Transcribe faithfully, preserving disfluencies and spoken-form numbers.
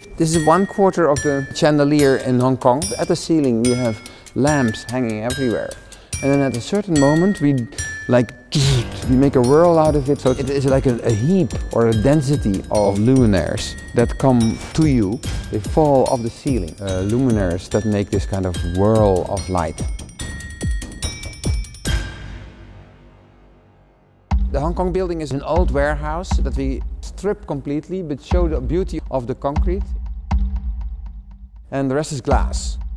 This is one quarter of the chandelier in Hong Kong. At the ceiling we have lamps hanging everywhere. And then at a certain moment we like we make a whirl out of it. So it is like a, a heap or a density of luminaires that come to you. They fall off the ceiling. Uh, luminaires that make this kind of whirl of light. The Hong Kong building is an old warehouse that we strip completely but show the beauty of the concrete. And the rest is glass.